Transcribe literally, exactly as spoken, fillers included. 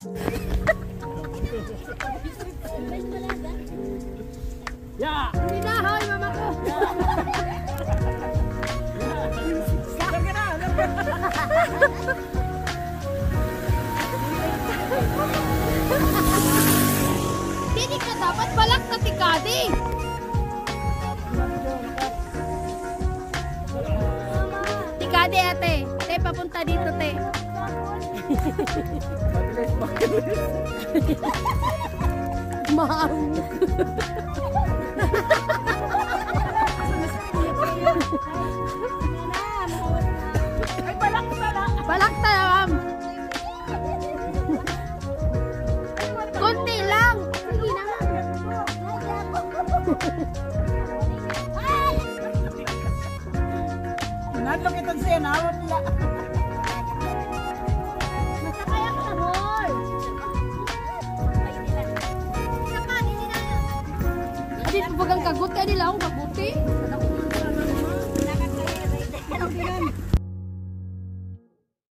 Ya. Hindi na, hoy, mama ko. Hindi ka dapat balak na tikadi. Tikadi ate. Te, papunta dito te. Mahal. Ay, balak tala. Balak ta, ma'am. Kunti lang. Sige na, ma'am. Nadlok itong siya, nawat nila. Masakay ako na, boy. Adi, pabagang kagot ka nila ako, mabuti.